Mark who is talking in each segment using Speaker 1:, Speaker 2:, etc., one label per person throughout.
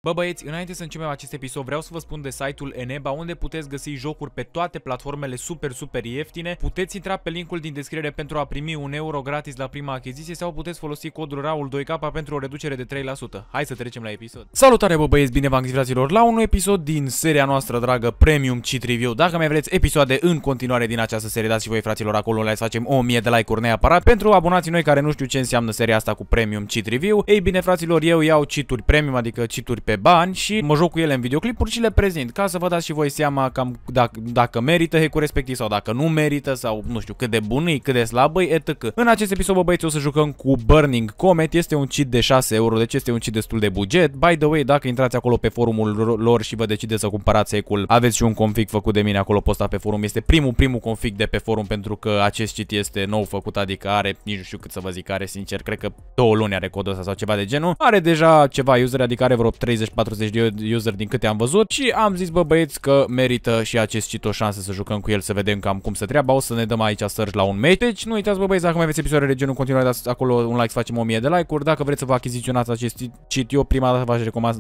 Speaker 1: Bă băieți, înainte să începem acest episod vreau să vă spun de site-ul Eneba unde puteți găsi jocuri pe toate platformele super ieftine. Puteți intra pe linkul din descriere pentru a primi 1 euro gratis la prima achiziție sau puteți folosi codul RAUL2K pentru o reducere de 3%. Hai să trecem la episod. Salutare bă băieți, bine v-am găsit fraților la un episod din seria noastră dragă Premium Cheat Review. Dacă mai vreți episoade în continuare din această serie, dați și voi fraților acolo, să facem 1000 de like-uri neapărat. Pentru abonații noi care nu știu ce înseamnă seria asta cu Premium Cheat Review, ei bine fraților, eu iau cheat-uri premium, adică cheat-uri pe bani și mă joc cu ele în videoclipuri și le prezint ca să vă dați și voi seama cam dacă merită hack-ul respectiv sau dacă nu merită sau nu știu cât de bun e, cât de slab e, etc. În acest episod bă băieți o să jucăm cu Burning Comet, este un cheat de 6 euro, deci este un cheat destul de buget. By the way, dacă intrați acolo pe forumul lor și vă decideți să cumpărați hack-ul, aveți și un config făcut de mine acolo postat pe forum. Este primul config de pe forum pentru că acest cheat este nou făcut, adică are, nici nu știu cât să vă zic, are sincer, cred că 2 luni are codul ăsta sau ceva de genul. Are deja ceva user, adică are vreo 30-40 de user din câte am văzut și am zis bă băieți că merită și acest cheat o șansă să jucăm cu el, să vedem cam cum se treaba. O să ne dăm aici search la un match. Deci nu uitați bă băieți, dacă mai aveți episoade de genul, continuați, dați acolo un like să facem 1000 de like-uri. Dacă vreți să vă achiziționați acest cheat, eu prima dată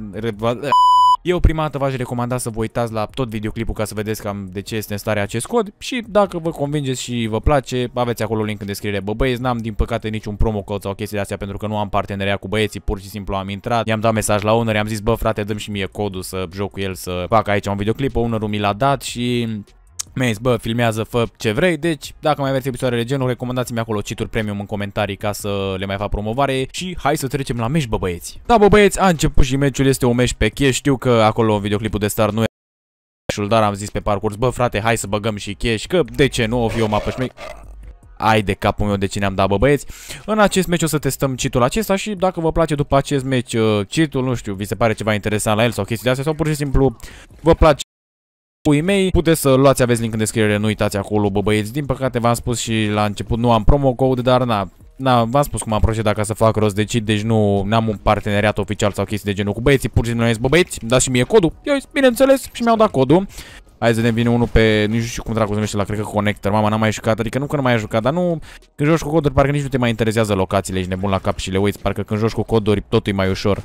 Speaker 1: v-aș recomanda să vă uitați la tot videoclipul ca să vedeți cam de ce este în stare acest cod și dacă vă convingeți și vă place, aveți acolo link în descriere. Bă băieți, n-am din păcate niciun promo code sau chestii de astea pentru că nu am parteneriat cu băieții, pur și simplu am intrat, i-am dat mesaj la owner, i-am zis bă frate, dăm și mie codul să joc cu el, să fac aici un videoclip, ownerul mi l-a dat și mi-a zis, bă, filmează, fă ce vrei. Deci, dacă mai aveți episoade de genul, recomandați-mi acolo cheat-uri premium în comentarii ca să le mai fac promovare. Și hai să trecem la match, bă băieți. Da, bă băieți, a început și meciul, este un match pe cash. Știu că acolo în videoclipul de start nu e cash-ul, dar am zis pe parcurs, bă frate, hai să băgăm și cash, că de ce nu, o fi o mapă șmec. Ai de capul meu de ce ne-am dat, bă băieți. În acest match o să testăm cheat-ul acesta și dacă vă place după acest match cheat-ul, nu știu, vi se pare ceva interesant la el sau chestii de astea sau pur și simplu vă place puii mei, puteți să luați, aveți link în descriere, nu uitați acolo, bă băieți. Din păcate v-am spus și la început, nu am promo code, dar v-am spus cum am procedat ca să fac rost de cheat, deci nu am un parteneriat oficial sau chestii de genul cu băieții, pur și simplu mi-au zis, bă băieți, dați și mie codul. Eu zis, bineînțeles, și mi-au dat codul. Hai să ne vine unul pe, nu știu cum dracu se numește la, cred că Connector, mama, n-am mai jucat, adică nu că nu mai ai jucat, dar nu, când joci cu coduri, parcă nici nu te mai interesează locațiile, ești nebun la cap și le uiți, parcă când joci cu coduri, totul e mai ușor.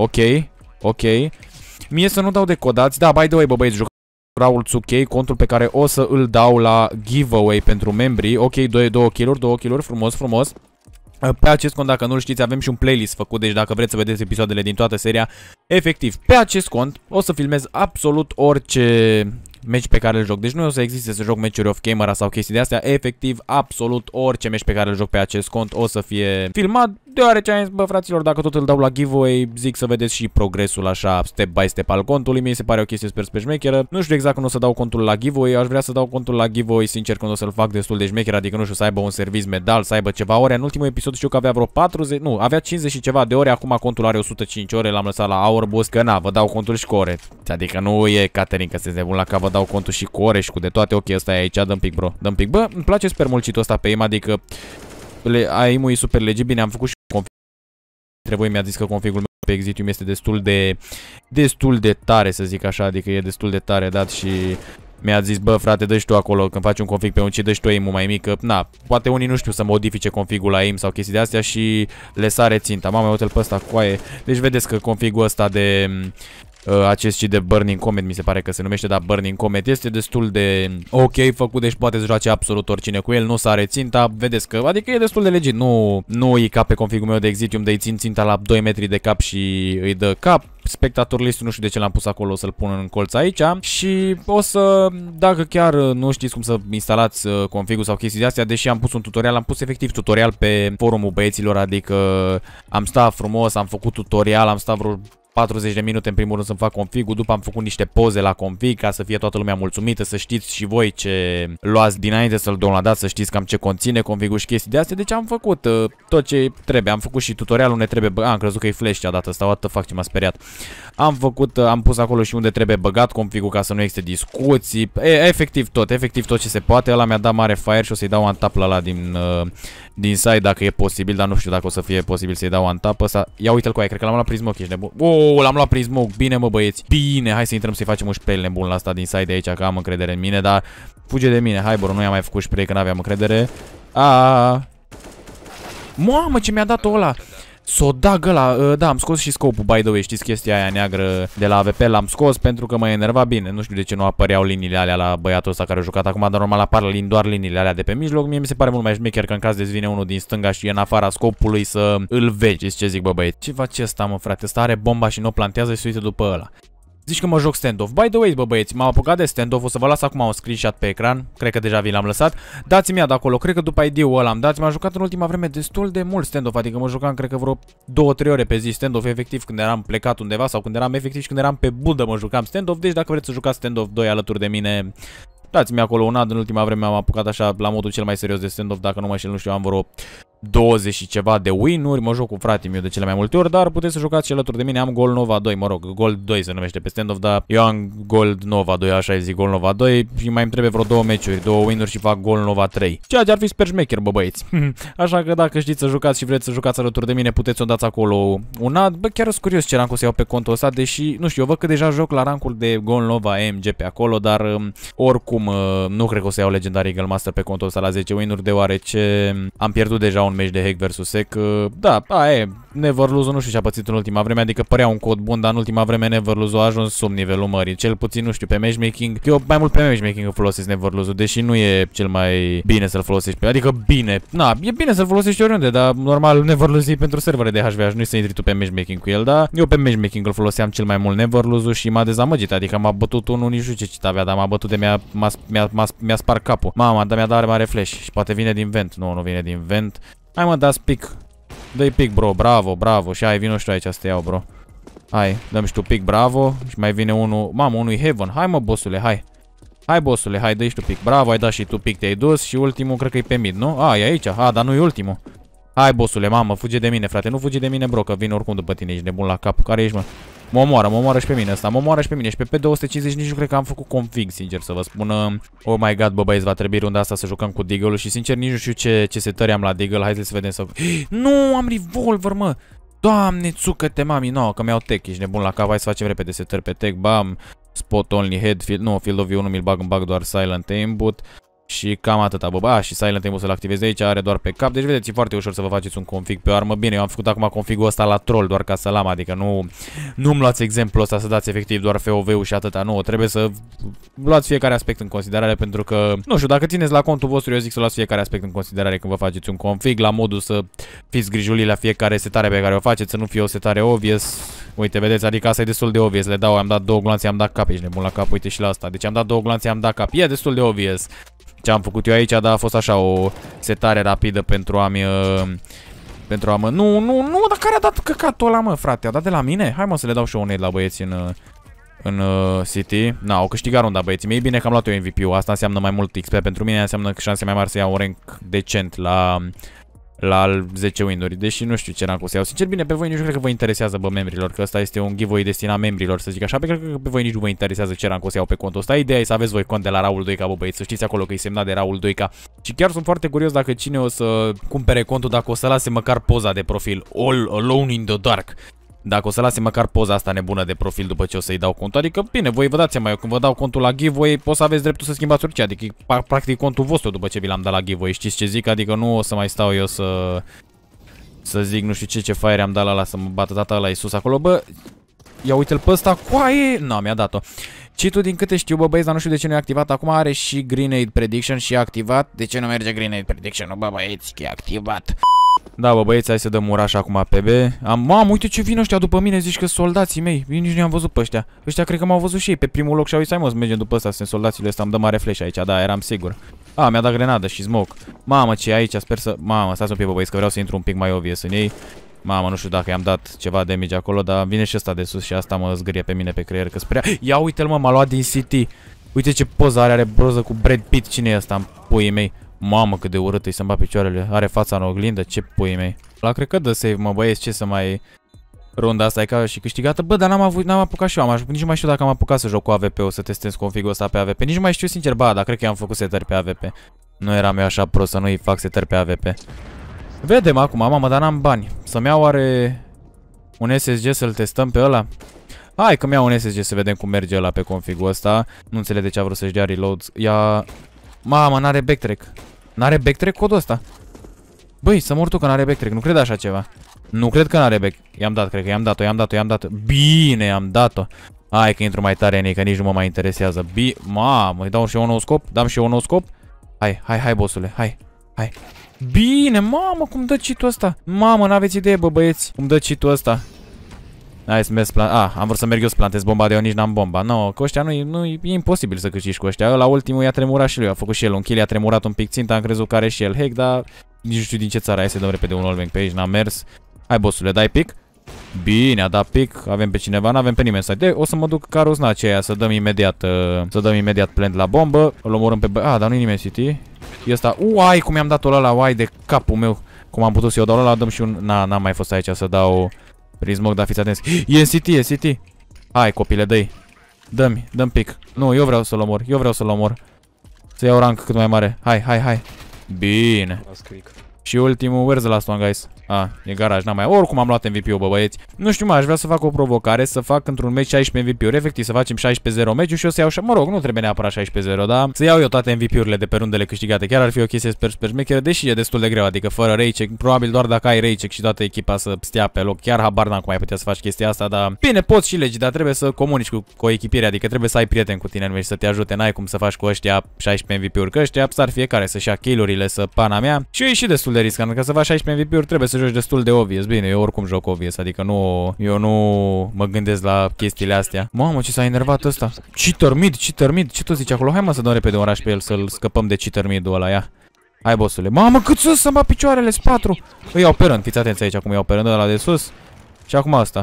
Speaker 1: Ok. Mie să nu dau de codați, da, by the way, bă băieți, RAUL2K, contul pe care o să îl dau la giveaway pentru membrii. Ok, 2 kill-uri, frumos. Pe acest cont, dacă nu-l știți, avem și un playlist făcut, deci dacă vreți să vedeți episoadele din toată seria, efectiv, pe acest cont o să filmez absolut orice match pe care îl joc. Deci nu o să existe să joc meciuri off-camera sau chestii de astea, efectiv, absolut orice match pe care îl joc pe acest cont o să fie filmat, deoarece am zis, bă fraților, dacă tot îl dau la giveaway, zic să vedeți și progresul așa, step by step al contului. Mie se pare o chestie super șmecheră. Nu știu exact când o să dau contul la giveaway, aș vrea să dau contul la giveaway, sincer, când o să-l fac destul de șmecher, adică nu știu, să aibă un service medal, să aibă ceva ore. În ultimul episod știu că avea vreo 40, nu, avea 50 și ceva de ore, acum contul are 105 ore, l-am lăsat la Hour Boost, că na, vă dau contul și cu ore. Adică nu e Caterin, că sunteți nebun la cap, vă dau contul și cu ore și cu de toate. Ok, ăsta e aici, dăm pic, bro, dăm pic. Bă, îmi place super mult cheat-ul ăsta pe aim, adică aim-ul e super legit. Bine, am făcut și config. Trebuie, mi-a zis că configul meu pe Exitium este destul de tare, să zic așa, adică e destul de tare dat și mi-a zis, bă frate, dă-și tu acolo, când faci un config pe un cheat, dă-și tu aim-ul mai mic, că na, poate unii nu știu să modifice configul la aim sau chestii de astea și le sare ținta. Mamă, uite-l pe ăsta cu aie. Deci vedeți că configul ăsta de acest cheat de Burning Comet, mi se pare că se numește, dar Burning Comet este destul de ok făcut, deci poate să joace absolut oricine cu el, nu sare ținta, vedeți că, adică e destul de legit, nu e ca pe configul meu de Exitium de îi țin ținta la 2 metri de cap și îi dă cap. Spectator list, nu știu de ce l-am pus acolo, o să-l pun în colț aici și o să, dacă chiar nu știți cum să instalați configul sau chestii de astea, deși am pus un tutorial, am pus efectiv tutorial pe forumul băieților, adică am stat frumos, am făcut tutorial, am stat vreo 40 de minute în primul rând să-mi fac configul, după am făcut niște poze la config ca să fie toată lumea mulțumită, să știți și voi ce luați dinainte să-l downloadați, să știți cam ce conține configul și chestii de astea. Deci am făcut tot ce trebuie, am făcut și tutorialul unde trebuie am crezut că e flash cea dată asta, what the fuck, ce m-a speriat. Am pus acolo și unde trebuie băgat configul ca să nu existe discuții, efectiv tot ce se poate. Ăla mi-a dat mare fire și o să-i dau un tap la ăla din side dacă e posibil, dar nu știu dacă o să fie posibil să-i dau un tap ăsta. Ia uite-l cu aia, cred că l-am luat prin smoke, ești nebun. L-am luat prin smoke, bine mă băieți, bine, hai să intrăm să-i facem un spray nebun la asta din side de aici, că am încredere în mine, dar fuge de mine, hai bro, nu i-am mai făcut spray că n-aveam încredere. Mamă, ce mi-a dat-o ăla. S-o da găla, da, am scos și scopul, by the way, știți chestia aia neagră de la AVP, l-am scos pentru că mă enerva bine. Nu știu de ce nu apăreau liniile alea la băiatul ăsta care a jucat acum, dar normal apar doar liniile alea de pe mijloc. Mie mi se pare mult mai șmecher că în caz dezvine unul din stânga și e în afara scopului să îl vezi, ce zic, bă băieți. Ce face ăsta, mă, frate? Ăsta are bomba și nu o plantează și se uită după ăla. Zici că mă joc standoff. By the way, bă băieți, m-am apucat de standoff. O să vă las acum un screenshot pe ecran. Cred că deja vi l-am lăsat. Dați-mi de acolo. Cred că după ID-ul ăla am dat. M-am jucat în ultima vreme destul de mult standoff. Adică mă jucam, cred că vreo 2-3 ore pe zi standoff, efectiv, când eram plecat undeva sau când eram efectiv și când eram pe budă mă jucam standoff. Deci dacă vreți să jucați standoff 2 alături de mine, dați-mi acolo un ad. În ultima vreme am apucat așa la modul cel mai serios de standoff. Dacă nu mă știu, nu știu, am vreo 20 și ceva de win-uri, mă joc cu fratele meu de cele mai multe ori, dar puteți să jucați și alături de mine. Am Gold Nova 2, mă rog, Gold 2 se numește pe standoff, dar eu am Gold Nova 2, așa zic, Gold Nova 2 și mai îmi trebuie vreo 2 meciuri, 2 win-uri și fac Gold Nova 3. Ceea ce ar fi super șmecher, bă băieți. Așa că dacă știți să jucați și vreți să jucați alături de mine, puteți să dați acolo un ad. Bă, chiar sunt curios ce rank o să iau pe contul ăsta, deși, nu știu, eu văd că deja joc la rankul de Gold Nova AMG pe acolo, dar oricum nu cred că o să iau Legendary Eagle Master pe contul ăsta la 10 win-uri, deoarece am pierdut deja un meci de hack versus sec. Da, Neverlose nu știu ce a pățit în ultima vreme, adică părea un cod bun, dar în ultima vreme Neverlose a ajuns sub nivelul mării. Cel puțin, nu știu, pe matchmaking, eu mai mult pe matchmaking îl folosesc Neverlose, deși nu e cel mai bine să-l folosești, adică bine, na, e bine să-l folosești oriunde, dar normal Neverlose e pentru servere de HVH, nu-i să intri tu pe matchmaking cu el, dar eu pe matchmaking îl foloseam cel mai mult Neverlose și m-a dezamăgit, adică m-a bătut unul, nici nu știu ce cit avea, dar m-a bătut de mi-a spart capul. Mama, dar mi-a dat mare flash și poate vine din vent. Nu vine din vent. Hai mă, dați pick. Dă-i pick, bro, bravo, bravo. Și hai, vino și tu aici să te iau, bro. Hai, dăm și tu pick, bravo. Și mai vine unul, mamă, unul Heaven. Hai mă, bossule, hai. Hai, bossule, hai, dă-i și tu pick, bravo, ai dat și tu pick, te-ai dus. Și ultimul cred că e pe mid, nu? E aici, dar nu e ultimul. Hai, bossule, mamă, fuge de mine, frate, nu fugi de mine, bro, că vin oricum după tine, ești nebun la cap. Care ești, mă? Mă omoară și pe mine ăsta, mă omoară și pe mine. Și pe P250 nici nu cred că am făcut config, sincer să vă spun. Oh my god, bă băieți, va trebui runda asta să jucăm cu Deagle-ul și sincer nici nu știu ce setări am la Deagle. Hai să vedem să... Nu, am revolver, mă! Doamne, țucă-te, mami, no, că mi-au tech, ești nebun la cap. Hai să facem repede setări pe tech, bam. Spot only head, field, nu, field of view nu mi-l bag, îmi bag doar silent aimbot. Și cam atâta, bă, și silent aimbot să-l activez de aici, are doar pe cap. Deci vedeți, e foarte ușor să vă faceți un config pe armă. Bine, eu am făcut acum configul ăsta la troll, doar ca să-l am, adică nu-mi luați exemplul ăsta să dați efectiv doar FOV-ul și atâta. Nu, trebuie să luați fiecare aspect în considerare, pentru că, nu știu, dacă țineți la contul vostru, eu zic să luați fiecare aspect în considerare când vă faceți un config, la modul să fiți grijuli la fiecare setare pe care o faceți, să nu fie o setare obvious. Uite, vedeți, adică asta e destul de obvious. Le dau, am dat 2 gloanțe, am dat cap, ești nebun la cap, uite și la asta. Deci am dat 2 gloanțe, am dat cap. E destul de obvious ce am făcut eu aici, dar a fost așa o setare rapidă pentru a-mi... Nu, dar care a dat căcatul ăla, mă, frate? A dat de la mine? Hai, mă, să le dau și eu un aid la băieți în City. Na, au câștigat runda, băieții mei. Bine că am luat eu MVP-ul. Asta înseamnă mai mult XP pentru mine, înseamnă șanse mai mari să iau un rank decent la 10 win-uri, deși nu știu ce rank o să iau. Sincer, bine, pe voi nici nu cred că vă interesează, bă, membrilor, că ăsta este un giveaway destinat membrilor, să zic așa, pe cred că pe voi nici nu vă interesează ce rank o să iau pe contul ăsta. Ideea e să aveți voi cont de la Raul 2K, bă, băieți, să știți acolo că e semnat de Raul 2K. Și chiar sunt foarte curios dacă cine o să cumpere contul, dacă o să lase măcar poza de profil, All Alone in the Dark. Dacă o să lase măcar poza asta nebună de profil după ce o să-i dau contul. Adică, bine, voi vă dați seama, eu când vă dau contul la giveaway, o să aveți dreptul să schimbați orice. Adică e practic contul vostru după ce vi l-am dat la giveaway. Știți ce zic? Adică nu o să mai stau eu să zic nu știu ce fire am dat la ăla să mă bată tata ăla sus acolo, bă. Ia uite-l pe ăsta, coaie! Nu, mi-a dat-o. Cheat-ul, din câte știu, bă, băieți, dar nu știu de ce nu e activat. Acum are și Grenade Prediction și e activat. De ce nu merge Grenade Prediction? Bă, băieți, că e activat. Da, bă, băieți, hai să dăm uraș acum pe B. Mamă, uite ce vin ăștia după mine, zici că soldații mei. Eu nici nu i-am văzut pe ăștia. Ăștia cred că m-au văzut și ei pe primul loc și au zis, hai mă, să mergem după ăsta, sunt soldații ăsta, îmi dă mare flash aici, da, eram sigur. Mi-a dat grenadă și smoke. Mamă, ce e aici, sper să... Mamă, stați un pic, bă, băieți, că vreau să intru un pic mai obvious în ei. Mamă, nu știu dacă i-am dat ceva damage acolo, dar vine și ăsta de sus și asta mă zgârie pe mine pe creier, că spre... Ia uite-l, mă, m-a luat din City. Uite ce poză are broză cu Brad Pitt, cine e ăsta în puii mei? Mamă, cât de urât e să-mi bat picioarele. Are fața în oglindă, ce puii mei. La cred că dă save, mă, băieți, ce să mai... Runda asta e ca și câștigată. Bă, dar n-am apucat și eu, nici nu mai știu dacă am apucat să joc cu AVP-ul, să testez configul ăsta pe AVP. Nici nu mai știu sincer, ba, dar cred că i-am făcut setări pe AVP. Nu eram eu așa prost să nu-i fac setări pe AVP. Vedem acum, mamă, dar n-am bani. Să-mi iau oare un SSG să-l testăm pe ăla? Hai că-mi iau un SSG să vedem cum merge ăla pe configul ăsta. Nu înțeleg de ce a vrut să-și dea reloads. Ia... Mamă, n-are backtrack. N-are backtrack codul ăsta. Băi, să mor tu că n-are backtrack, nu cred așa ceva. Nu cred că n-are back. I-am dat, cred că i-am dat-o. Bine, i-am dat-o. Hai că intru mai tare în ei, că nici nu mă mai interesează. Mamă, îi dau și eu un nou scop? Dam și eu un nou scop? Hai, bossule, hai. Bine, mamă, cum dă cheat-ul ăsta? Mamă, n-aveți idee, bă, băieți. Cum dă cheat-ul ăsta? Hai să merg am vrut să merg eu să plantez bomba, de eu nici n-am bomba. No, cu ăștia e imposibil să câștigi cu ăștia. La ultimul i-a tremurat și lui, a făcut și el un kill, i-a tremurat un pic ținta, am crezut că are și el hack, dar nici nu știu din ce țară. Hai să dăm repede un wallbang pe aici, n-am mers. Hai, bossule, dai pic? Bine, a dat pic, avem pe cineva, n-avem pe nimeni să o să mă duc ca rozna aceea, să dăm imediat plant la bombă. Îl omorâm pe dar nu-i nimeni City. E ăsta, ai cum i-am dat-o ăla, de capul meu. Cum am putut să-i o dau ăla, dăm și un... N-am mai fost aici să dau prismoc, dar fiți atenți. E City. Hai, copile, dă-i. Dă-mi pic. Nu, eu vreau să-l omor. Să iau rank cât mai mare. Hai. Bine. Și ultimul, where's the last one, guys? E garaj, n-am mai. Oricum am luat MVP-ul, bă, băieți. Nu știu, aș vrea să fac o provocare, să fac într-un meci 16 MVP-uri, efectiv să facem 16-0 meciul și eu să iau, mă rog, nu trebuie neapărat 16-0, dar să iau eu toate MVP-urile de pe rundele câștigate. Chiar ar fi o chestie super șmecheră, deși e destul de greu, adică fără raycheck, probabil doar dacă ai raycheck și toată echipa să stea pe loc. Chiar habar n-am cum ai putea să faci chestia asta, dar bine, poți și legi, dar trebuie să comunici cu echipierea, adică trebuie să ai prieteni cu tine în meci să te ajute, n-ai cum să faci cu ăștia 16 MVP-uri, că ăștia s-ar fiecare să-și ia kill-urile, să pana mea. Și e și destul de riscant, că să faci 16 MVP-uri trebuie să joci destul de obvious. Bine, eu oricum joc obvious, adică eu nu mă gândesc la chestiile astea. Mamă, ce s-a enervat ăsta. Cheater mid, ce tu zici acolo? Hai mă să dăm repede un rush pe el, să-l scăpăm de cheater mid-ul ăla, ia. Hai, bossule. Mamă, cât sus să-mi bat picioarele, spatru. Îi iau operând, fiți atenți aici cum iau operând ăla de sus. Și acum asta.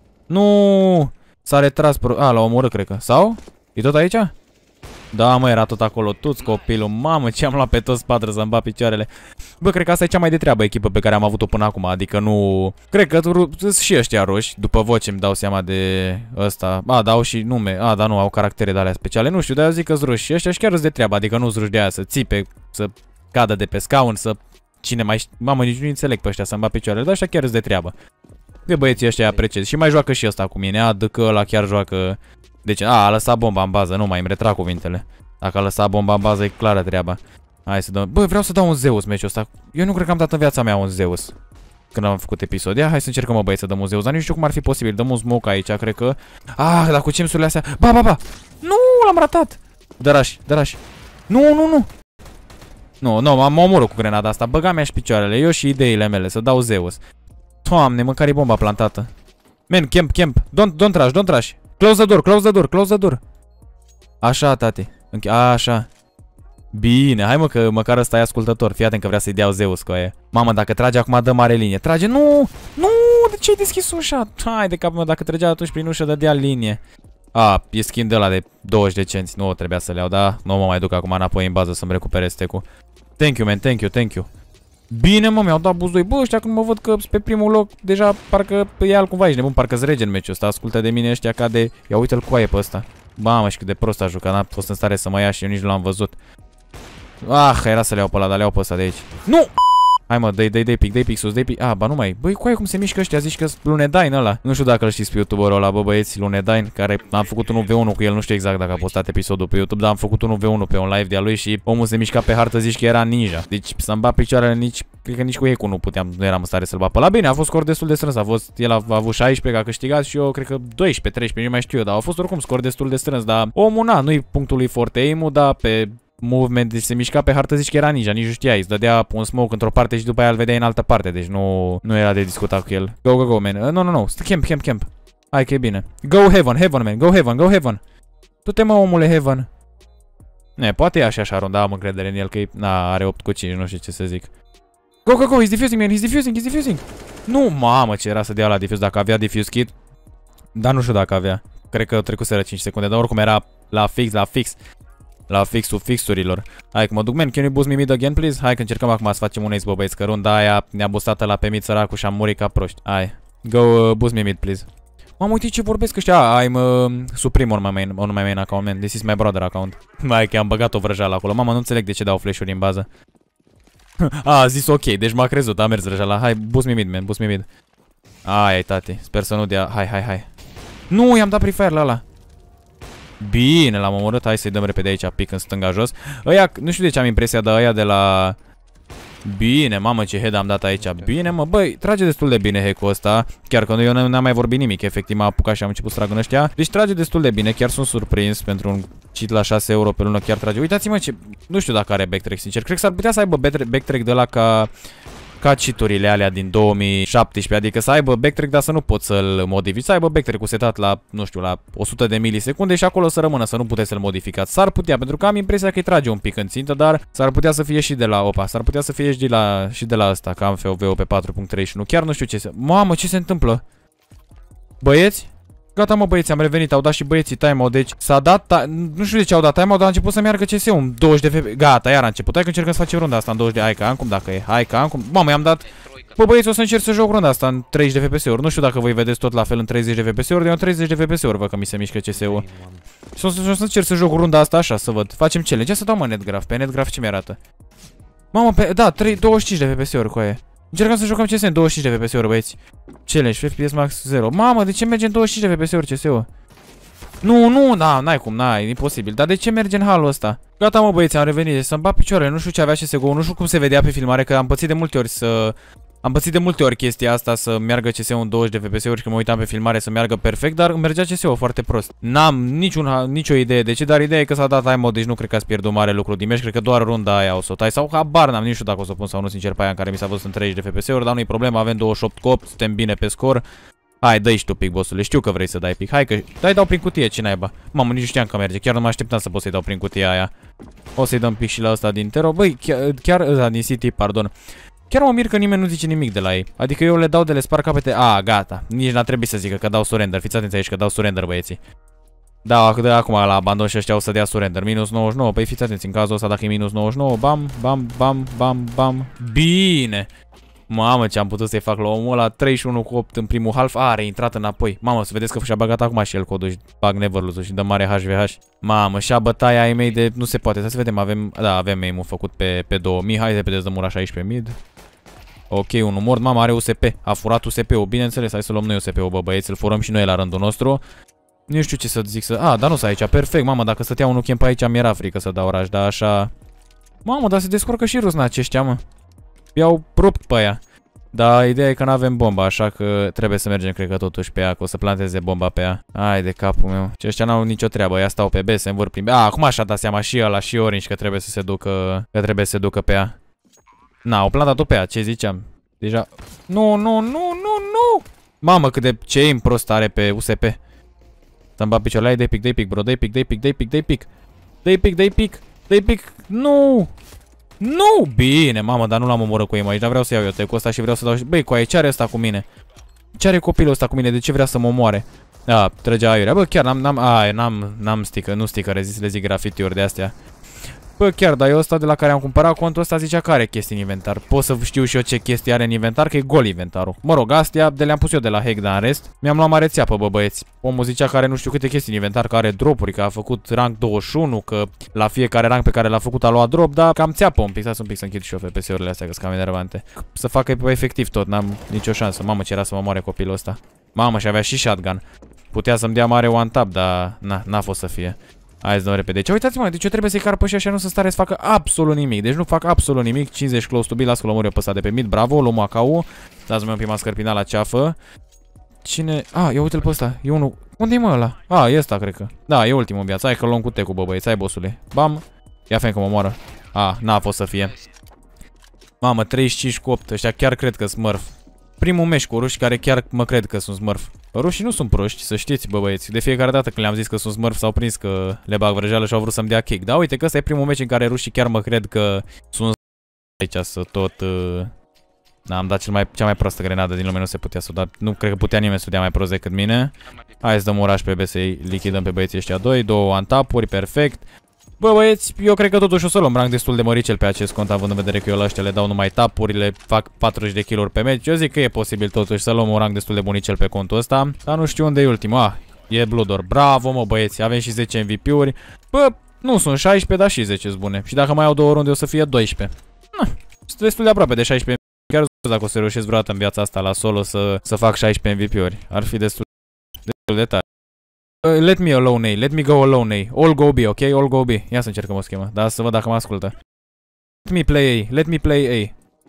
Speaker 1: Nu, s-a retras, l-a omorât, cred că. Sau? E tot aici? Da, mă, era tot acolo, tuți copilul. Mamă, ce am luat pe toți patru să-mi bat picioarele. Bă, cred că asta e cea mai de treabă echipă pe care am avut-o până acum. Adică nu... Cred că sunt și ăștia roși. După voce îmi dau seama de ăsta. Dau și nume. Dar nu, au caractere de alea speciale. Nu știu, de-aia zic că-s roși. Și ăștia chiar sunt de treabă. Adică nu-s roși de aia să țipe, să cadă de pe scaun, să... Cine mai... Mamă, nici nu înțeleg pe ăștia să-mi bat picioarele. Dar ăștia chiar sunt de treabă. De băieții ăștia apreciez. Și mai joacă și ăsta cu mine. Că ăla chiar joacă... Deci, a lăsat bomba în bază. Nu mai îmi retrag cuvintele. Dacă a lăsat bomba în bază, e clară treaba. Hai să dăm... Bă, vreau să dau un Zeus meciul ăsta. Eu nu cred că am dat în viața mea un Zeus când am făcut episod. Ia, hai să încercăm, mă, băieți, să dăm un Zeus. Dar nu știu cum ar fi posibil. Dăm un smoke aici, cred că... dar cu cemsurile astea... Ba! Nu, l-am ratat! Dăraș. Nu. Nu, m-am omorât cu grenada asta. Băga mea și picioarele. Eu și ideile mele, să dau Zeus. Doamne, măcar e bomba plantată. Man, camp. Don't rush. Close the door. Așa, tati. Așa. Bine, hai mă că măcar ăsta e ascultător. Fii atent că vrea să-i dea Zeus cu aia. Mamă, dacă trage acum dă mare linie. Trage, nu, de ce ai deschis ușa? Hai de capul meu, dacă trăgea atunci prin ușă dădea linie. E skin de ăla de 20 de cenți. Nu trebuia să le iau, da? Nu mă mai duc acum înapoi în bază să-mi recuperez stec-ul. Thank you, man, thank you. Bine, mă, mi-au dat boost 2. Bă, ăștia când mă văd că pe primul loc, deja parcă e altcumva, ești nebun, parcă-s rege în meciul ăsta. Ascultă de mine ăștia ca de... Ia uite-l cu aie pe ăsta. Mamă, și cât de prost a jucat, n-a fost în stare să mă ia și eu nici nu l-am văzut. Era să le iau pe ăla, dar le iau pe ăsta de aici. Nu! Hai mă, dă-i pic sus, dă-i pic. Ba nu mai. Băi, cu aia cum se mișcă ăștia, zici că-s Lunedain ăla. Nu știu dacă îl știți pe YouTuberul ăla, bă băieți, Lunedain, care am făcut un 1v1 cu el, nu știu exact dacă a postat episodul pe YouTube, dar am făcut un 1v1 pe un live de-a lui și omul se mișca pe hartă, zici că era ninja. Deci să-mi bat picioarele cred că nici cu Ecu nu eram în stare să-l bat pe ăla. Bine, a fost scor destul de strâns, el a avut 16 că a câștigat și eu cred că 12, 13, nu mai știu eu, dar a fost oricum scor destul de strâns, dar omul nu-i punctul lui forte, aim-ul, da, pe movement, deci se mișca pe hartă, zici că era ninja, nici nu știai, îți dădea un smoke într-o parte și după aia îl vedeai în altă parte, deci nu era de discutat cu el. Go, man. Nu. Camp. Hai că e bine. Go heaven, man. Go heaven. Du-te, mă, omule, heaven. Poate e așa runda, am încredere în el că are 8 cu 5, nu știu ce să zic. Go, he's defusing, man, he's defusing. Nu, mamă, ce era să dea la defuse, dacă avea defuse kit. Dar nu știu dacă avea. Cred că trecuseră 5 secunde, dar oricum era la fixul fixurilor. Hai că mă duc, man, can you boost me mid again, please? Hai că încercăm acum să facem un ace, bă, băieți, că runda aia ne-a boostat la pe mid săracul și am murit ca proști. Hai, go boost me mid, please. Mamă, uite ce vorbesc ăștia. I'm supreme on my main account, man. This is my brother account. Mai că am băgat o vrăjeală acolo. Mamă, nu înțeleg de ce dau flash-uri în bază. A zis ok, deci m-a crezut, a mers vrăjeala. Hai, boost me mid, man, boost me mid. Ai, tati, sper să nu dea. Hai. Nu, i-am dat pre-fire la ăla. Bine, l-am omorât. Hai să-i dăm repede aici pic în stânga jos. Ăia, nu știu de ce am impresia de ăia de la Bine, mamă ce head am dat aici. Bine, mă, băi, trage destul de bine hack-ul ăsta. Chiar că eu n-am mai vorbit nimic. Efectiv m-a apucat și am început să trag în ăștia. Deci trage destul de bine, chiar sunt surprins pentru un cheat la 6 euro pe lună, chiar trage. Uitați-mă ce... Nu știu dacă are backtrack, sincer. Cred că s-ar putea să aibă backtrack de la ca cheat-urile alea din 2017, adică să aibă backtrack, dar să nu poți să-l modifici, să aibă backtrack-ul setat la, nu știu, la 100 de milisecunde și acolo să rămână, să nu puteți să-l modificați. S-ar putea, pentru că am impresia că îi trage un pic în țintă, dar s-ar putea să fie și de la, s-ar putea să fie și de la asta, că am FOV-ul pe 4.31. Chiar nu știu ce se... Mamă, ce se întâmplă? Băieți? Gata, mă, băieți, am revenit, au dat și băieții timeout, deci s-a dat, nu știu de ce au dat timeout, dar a început să meargă CS-ul, 20 de FP, gata, iar a început, hai că încercăm să facem runda asta în 20 de, hai că am cum dacă e, hai că am cum, mamă, i-am dat, bă, băieți, o să încerc să joc runda asta în 30 de FPS-uri, nu știu dacă voi vedeți tot la fel în 30 de FPS-uri, dar eu în 30 de FPS-uri văd că mi se mișcă CS-ul, și o să încerc să joc runda asta așa, să văd, facem challenge, să dau mă netgraph, pe netgraph ce mi-arată, mamă, pe, da, 25 de FPS-uri cu aia. Încercăm să jucăm CS în 25 de FPS-uri, băieți. Challenge, FPS max 0. Mamă, de ce merge în 25 de FPS-uri CS-ul? Nu, n-ai cum, n-ai, imposibil. Dar de ce merge în halul ăsta? Gata, mă, băieți, am revenit. Să-mi bat picioarele, nu știu ce avea CSGO, nu știu cum se vedea pe filmare, că am pățit de multe ori să... Am pățit de multe ori chestia asta să meargă CS-ul în 20 de FPS-uri și când mă uitam pe filmare să meargă perfect, dar îmi mergea CS-ul foarte prost. N-am nicio idee de ce, dar ideea e că s-a dat timeout, deci nu cred că ați pierdut mare lucru din meci, cred că doar runda aia o să o tai sau habar n-am, nici știu dacă o să o pun sau nu, sincer, pe aia în care mi s-a văzut în 30 de FPS-uri, dar nu-i problemă, avem 28 cop, suntem bine pe scor. Hai, dă-i și tu pic, bossule, știu că vrei să dai pic, hai că dau prin cutie, ce naiba. Mamă, nici nu știam că merge, chiar nu mă așteptam să pot să-i dau prin cutia aia. O să-i dăm pic și la ăsta din Tero, băi, chiar ăsta din City, pardon. Chiar mă mir că nimeni nu zice nimic de la ei. Adică eu le dau de le spar capete. A, gata. Nici n-a trebuit să zică că dau surrender. Fiți atenți aici că dau surrender, băieții. Da, de acum la abandon și ăștia o să dea surrender. Minus 99. Păi fiți atenți, în cazul ăsta dacă e minus 99, bam, bam, bam, bam, bam. Bine. Mamă, ce am putut să-i fac la omul ăla. 31 cu 8 în primul half. A, a intrat înapoi. Mamă, să vedeți că și-a băgat acum și el codul și bag never lose și dă mare HVH. Mamă, și-a bătaia ai mei de... Nu se poate. Să vedem, avem... Da, avem aim-ul făcut pe 2000. Hai să vedeți, dăm ura 16 mid. Ok, un mort, mama are USP, a furat USP-ul, bineînțeles, hai să luăm noi USP-ul, bă băieți, îl furăm și noi la rândul nostru. Nu știu ce să zic să... A, dar nu s aici, perfect, mamă, dacă stătea unul camp aici mi-era frică să dau oraș, dar așa... Mamă, dar se descurcă și rusnaci ăștia, mă. I-au rupt pe aia. Dar ideea e că nu avem bomba, așa că trebuie să mergem, cred că totuși pe ea, că o să planteze bomba pe ea. Hai de capul meu. Și ăștia n-au nicio treabă, ea stau pe B, se învâr prin B. A, acum așa dat seama și ăla și Orange că trebuie să se ducă, pe ea. Na, au plantat-o pe ea, ce ziceam. Deja... Nu! Mamă, cât de ce aim prost are pe USP. Să-mi bat picioarele, dai pic, bro, dai pic. Nu! Bine, mamă, dar nu l-am omorât cu aim aici, dar vreau să iau eu tecul ăsta și vreau să dau și... Băi, coaie, ce are ăsta cu mine? Ce are copilul ăsta cu mine? De ce vrea să mă omoare? Da, trăgea aiurea. Bă, chiar n-am sticker, nu sticker, le zic graffiti-uri de astea. Bă, chiar, dar eu ăsta de la care am cumpărat contul ăsta zicea că are chestii în inventar. Pot să știu și eu ce chestii are în inventar, că e gol inventarul. Mă rog, astea le-am pus eu de la hack, dar în rest mi-am luat mare țeapă, bă, băieți. Omul zicea că are nu știu câte chestii în inventar, că are dropuri, că a făcut rank 21, că la fiecare rank pe care l-a făcut a luat drop, dar cam țeapă un pic. Stați un pic să închid și eu FPS-urile astea, că sunt cam enervante. Să facă efectiv tot, n-am nicio șansă. Mamă, ce era să mă moare copilul ăsta. Mamă, și avea și shotgun. Putea să-mi dea mare one tap, dar n-a fost să fie. Hai să dăm repede. Deci uitați-mă, deci eu trebuie să-i car pe ăștia și nu să stare să facă absolut nimic. Deci nu fac absolut nimic. 50 close to be, las că l-omor eu pe ăsta de pe mid. Bravo, luăm AKU. Dați-mi un pic mascărpina la ceafă. Cine... A, ia uite-l pe ăsta. E unul... Unde-i mă ăla? A, e ăsta, cred că. Da, e ultimul în viață. Hai că luăm cu tecul, bă, băieți. Hai, bossule. Bam. Ia fem că mă moară. A, n-a fost să fie. Mamă, 35 cu 8. Ăștia chiar cred că smurf. Primul meci cu ruși care chiar mă cred că sunt smurf. Rușii nu sunt proști, să știți, bă băieți. De fiecare dată când le-am zis că sunt smurf s-au prins că le bag vrăjeală și au vrut să-mi dea kick. Da, uite că ăsta e primul meci în care rușii chiar mă cred că sunt aici să tot... Da, am dat cea mai proastă grenadă din lume, nu se putea să o da. Nu cred că putea nimeni să o dea mai prost decât mine. Hai să dăm oraș pe B, să-i lichidăm pe băieții ăștia doi. 2 one-tap-uri, perfect. Bă băieți, eu cred că totuși o să luăm rank destul de măricel pe acest cont, având în vedere că eu la ăștia le dau numai tapurile, fac 40 de kill-uri pe meci. Eu zic că e posibil totuși să luăm un rank destul de bunicel pe contul ăsta. Dar nu știu unde e ultimul. Ah, e Bloodor. Bravo, mă băieți, avem și 10 MVP-uri. Bă, nu sunt 16, dar și 10 bune. Și dacă mai au 2 runde o să fie 12. Sunt destul de aproape de 16. Chiar dacă o să reușesc vreodată în viața asta la solo să fac 16 MVP-uri. Ar fi destul de tare. Let me alone A, let me go alone A. All go B, ok? All go B. Ia să încercăm o schemă, dar să văd dacă mă ascultă. Let me play A, let me play A.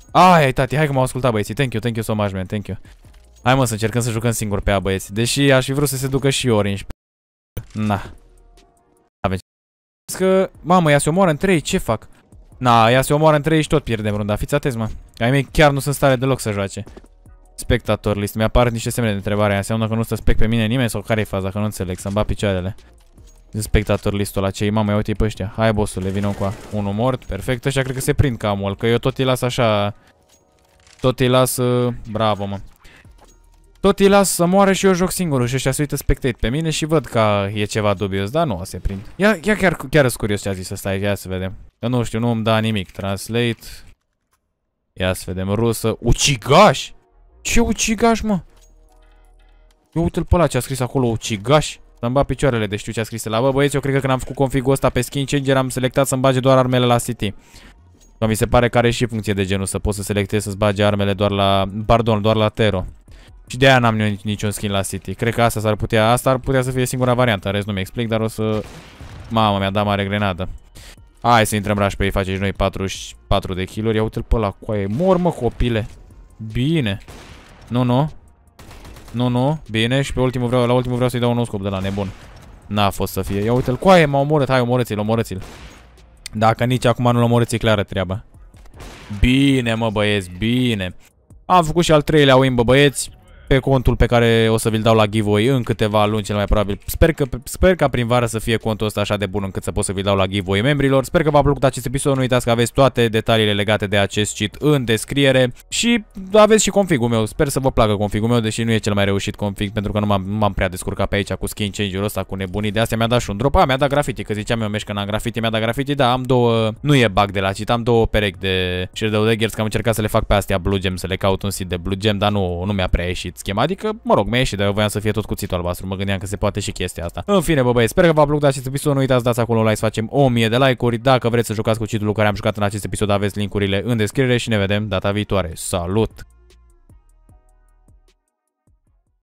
Speaker 1: Ai, tati, hai că m-au ascultat băieții. Thank you so much, man, thank you. Hai mă să încercăm să jucăm singur pe ea, băieți. Deși aș fi vrut să se ducă și Orange. Na. Avem. Că, mamă, ea se omoară în 3, ce fac? Na, ea se omoară în 3 și tot pierdem runda. Fiți atenți, mă. Ai mei chiar nu sunt stare deloc să joace. Spectator list. Mi-apar niște semne de întrebare. Înseamnă că nu stă spec pe mine nimeni sau care-i faza? Că nu înțeleg. Să-mi bat picioarele. Spectator listul ăla. Ce-i, mamă, ia uite-i pe ăștia. Hai, bossule, vină cu a. Unul mort. Perfect. Ăștia cred că se prind ca mult. Că eu tot îi las așa. Tot îi las... Bravo, mă. Tot îi las să moară și eu joc singurul și ăștia se uită spectate pe mine și văd că e ceva dubios, dar nu o se prind. Ia chiar sunt curios ce a zis ăsta, ia să vedem. Că nu știu, nu îmi da nimic. Translate. Ia să vedem, rusă. Ucigaș? Ce ucigaș, mă? Eu uite-l pe ăla ce a scris acolo, ucigaș. Să-mi bat picioarele de știu ce a scris la. Bă, băieți, eu cred că când am făcut config-ul ăsta pe Skin Changer am selectat să-mi bage doar armele la City. Că mi se pare că are și funcție de genul să poți să selectezi să-ți bage armele doar la... Pardon, doar la Tero. Și de aia n-am niciun skin la City. Cred că asta ar putea să fie singura variantă. În rest nu-mi explic, dar o să... Mamă, mi-a dat mare grenadă. Hai să intrăm rush pe ei, face și noi 44 de kill-uri. Ia uite-l pe ăla, coaie. Mor, mă, copile. Bine. Nu. Bine. Și pe ultimul la ultimul vreau să-i dau un nou scop de la nebun. N-a fost să fie. Ia uite-l, coaie, m-a omorât. Hai, omorâți-l. Dacă nici acum nu-l omorâți, e clară treaba. Bine, mă, băieți, bine. Am făcut și al 3-lea win, bă, băieți. Pe contul pe care o să vi-l dau la giveaway în câteva luni cel mai probabil. Sper ca prin vară să fie contul ăsta așa de bun încât să pot să vi-l dau la giveaway membrilor. Sper că v-a plăcut acest episod. Nu uitați că aveți toate detaliile legate de acest cheat în descriere. Și aveți și config-ul meu. Sper să vă placă config-ul meu, deși nu e cel mai reușit config, pentru că nu m-am prea descurcat pe aici cu skin change-ul ăsta, cu nebunii. De astea mi-a dat și un drop. Mi-a dat graffiti, că ziceam eu că n-am graffiti, mi-a dat graffiti. Da, am două, nu e bug de la cheat, am două perechi de Shadow Daggers, că am încercat să le fac pe astea Blue Gem, să le caut un sit de Blue Gem, dar nu mi-a prea ieșit schema. Adică, mă rog, mi-a ieșit, dar eu voiam să fie tot cuțitul albastru. Mă gândeam că se poate și chestia asta. În fine, bă, băieți, sper că v-a plăcut acest episod. Nu uitați, dați acolo un like, să facem 1000 de like-uri. Dacă vreți să jucați cu cheat-ul care am jucat în acest episod, aveți linkurile în descriere și ne vedem data viitoare. Salut!